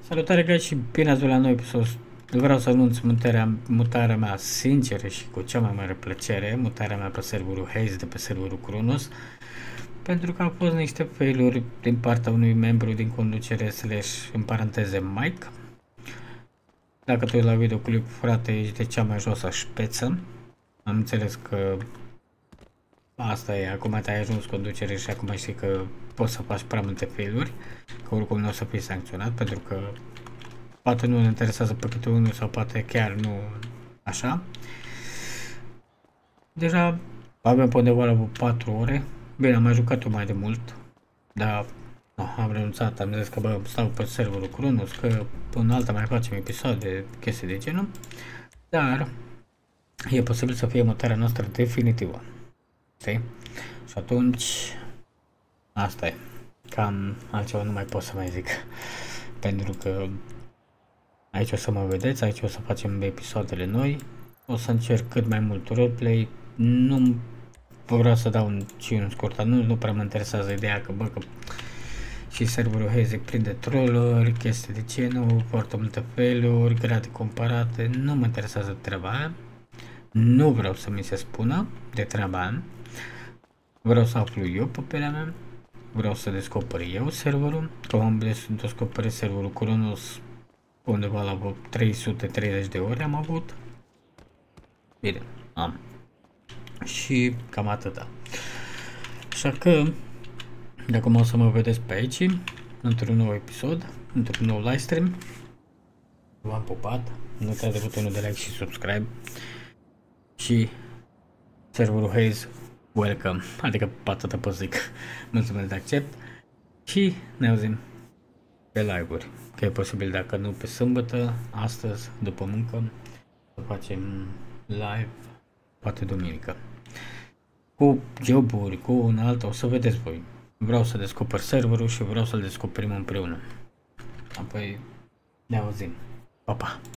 Salutare guys și bine ați venit la noi episod. Vreau să anunț mutarea mea sinceră și cu cea mai mare plăcere, mutarea mea pe serverul Haze de pe serverul Cronos, pentru că au fost niște failuri din partea unui membru din conducere slash în paranteze Mike. Dacă te uiți la videoclip, frate, ești de cea mai josă șpeță. Am înțeles că asta e, acum te-ai ajuns conducere și acum știi că poți să faci prea multe failuri, că oricum nu o să fii sancționat, pentru că poate nu ne interesează pe câte unul sau poate chiar nu așa. Deja avem pe undeva la 4 ore, bine, am mai jucat eu mai de mult, dar am renunțat, am zis că bă, stau pe serverul Cronos, că până alta mai facem episoade, chestii de genul, dar e posibil să fie mutarea noastră definitivă. Okay? Și atunci asta e, cam altceva nu mai pot să mai zic, pentru că aici o să mă vedeți, aici o să facem episoadele noi, o să încerc cât mai mult roleplay, nu vreau să dau un scurt anunț, nu prea mă interesează ideea că bă, că și serverul Haze prinde trolluri, chestii de genul, foarte multe failuri, grade comparate, nu mă interesează treaba aia, nu vreau să mi se spună de treaba aia. Vreau să aflu eu părerea mea, vreau să descoper eu serverul, că am descoperit serverul Cronos undeva la 330 de ore am avut. Bine, am. Și cam atâta. Așa că, de acum o să mă vedeți pe aici, într-un nou episod, într-un nou livestream. V-am pupat, nu uitați de butonul de like și subscribe. Și serverul Haze, welcome, adică atâta pot zic, mulțumesc de accept și ne auzim pe live-uri, că e posibil dacă nu pe sâmbătă, astăzi, după muncă, să facem live, poate duminică, cu joburi, cu un altă, o să vedeți voi, vreau să descoper serverul și vreau să-l descoperim împreună, apoi ne auzim, pa, pa!